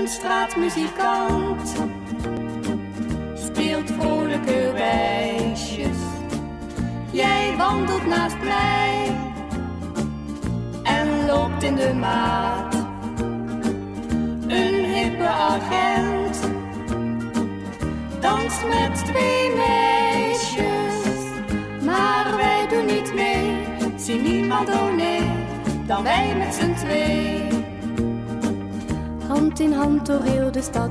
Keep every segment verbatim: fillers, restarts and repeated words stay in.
Een straatmuzikant speelt vrolijke wijsjes. Jij wandelt naast mij en loopt in de maat. Een hippe agent danst met twee meisjes, maar wij doen niet mee. Zie niemand, oh nee, dan wij met z'n twee. Hand in hand door heel de stad,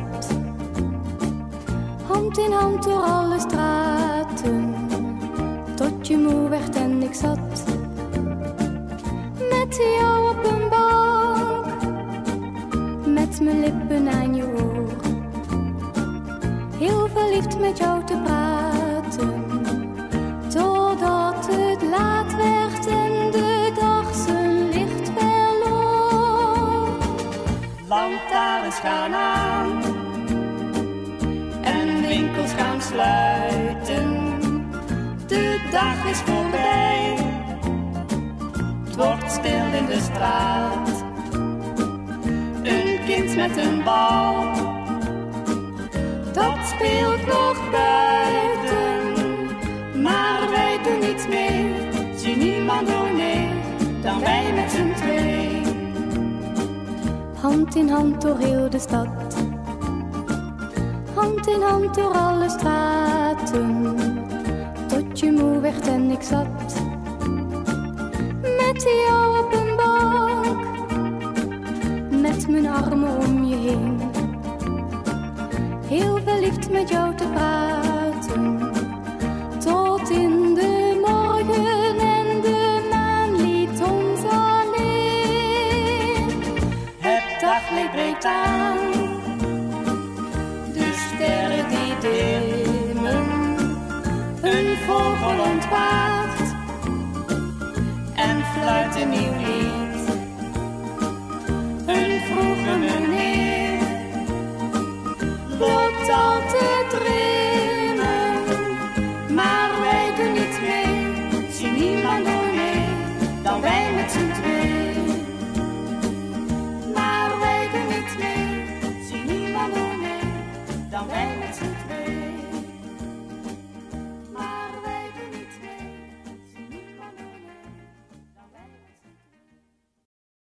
hand in hand door alle straten, tot je moe werd en ik zat met jou op een bank, met mijn lippen aan je oor, heel verliefd met jou te praten, totdat het laat werd en de dag zijn licht verloor. Lantaarns gaan aan en winkels gaan sluiten. De dag is voorbij, het wordt stil in de straat. Een kind met een bal, dat speelt nog buiten, maar wij doen niets mee. Zie niemand, oh nee, dan wij met z'n twee. Hand in hand door heel de stad, hand in hand door alle straten, tot je moe werd en ik zat met jou op een bank, met mijn armen om je heen, heel verliefd met jou te praten, tot in de morgen en de maan liet ons alleen. Het daglicht breekt aan, de sterren die dimmen, een vogel ontwaakt en fluit een nieuw lied. Een vroege meneer loopt altijd